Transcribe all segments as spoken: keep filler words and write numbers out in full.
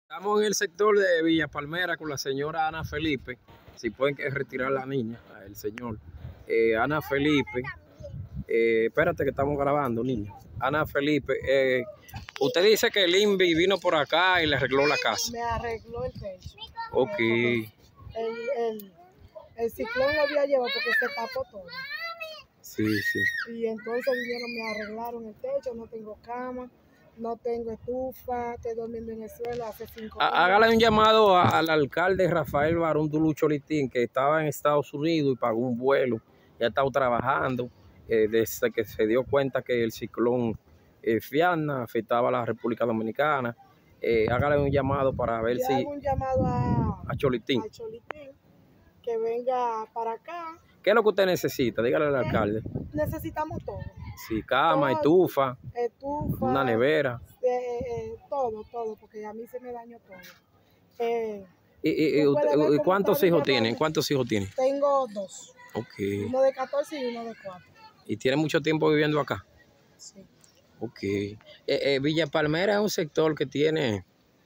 Estamos en el sector de Villa Palmera con la señora Ana Felipe. Si pueden que retirar la niña, el señor. Eh, Ana Felipe. Eh, espérate que estamos grabando, niña. Ana Felipe. Eh, usted dice que el INVI vino por acá y le arregló la casa. Me arregló el techo. Ok. El, el, el ciclón lo había llevado porque se tapó todo. Sí, sí. Y entonces vinieron, me arreglaron el techo, no tengo cama. No tengo estufa, estoy durmiendo en el suelo hace cinco años. Hágale un llamado al alcalde Rafael Barón Dulucho Litín, que estaba en Estados Unidos y pagó un vuelo. Ya ha estado trabajando eh, desde que se dio cuenta que el ciclón eh, Fiona afectaba a la República Dominicana. Eh, hágale un llamado para ver Yo si... hago un llamado a, a Cholitín. a Cholitín, que venga para acá. ¿Qué es lo que usted necesita? Dígale al alcalde. Necesitamos todo. Sí, cama, todo, estufa, estufa, una nevera. Eh, eh, todo, todo, porque a mí se me dañó todo. Eh, ¿Y, y, y, y cuántos hijos tienen? ¿Cuántos hijos tienen? Tengo dos. Okay. Uno de catorce y uno de cuatro. ¿Y tiene mucho tiempo viviendo acá? Sí. Ok. Eh, eh, Villa Palmera es un sector que tiene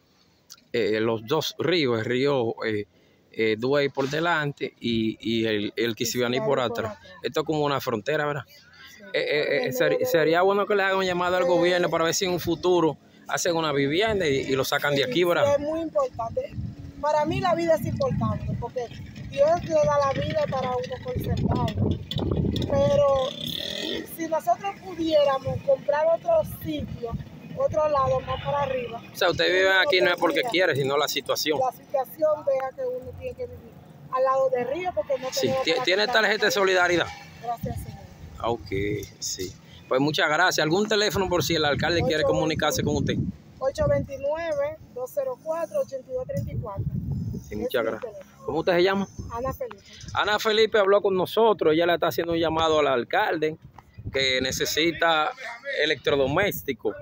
eh, los dos ríos, el río eh, eh, Duey por delante y, y el, el Quisibaní por atrás. Esto es como una frontera, ¿verdad? Sí. Eh, eh, ser, sería bueno que le hagan un llamado al gobierno para ver si en un futuro hacen una vivienda y, y lo sacan de aquí, ¿verdad? Es muy importante. Para mí la vida es importante porque Dios le da la vida para uno conservarla. Pero si nosotros pudiéramos comprar otro sitio, otro lado más para arriba. O sea, usted vive aquí no es porque quiere, sino la situación. La situación vea que uno tiene que vivir al lado del río porque no sí, ¿tiene tarjeta de solidaridad? Gracias, señor. Ok, sí. Pues muchas gracias. ¿Algún teléfono por si el alcalde ocho, quiere comunicarse con usted? ocho dos nueve, dos cero cuatro, ocho dos tres cuatro. Sí, muchas gracias. ¿Cómo usted se llama? Ana Felipe. Ana Felipe habló con nosotros. Ella le está haciendo un llamado al alcalde que necesita electrodoméstico.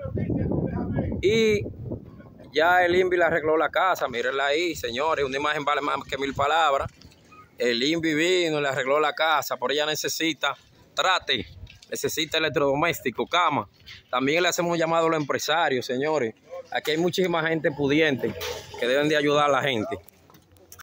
Y ya el INVI le arregló la casa. Mírenla ahí, señores. Una imagen vale más que mil palabras. El INVI vino y le arregló la casa. Por ella necesita trate, necesita electrodoméstico, cama. También le hacemos un llamado a los empresarios, señores. Aquí hay muchísima gente pudiente que deben de ayudar a la gente.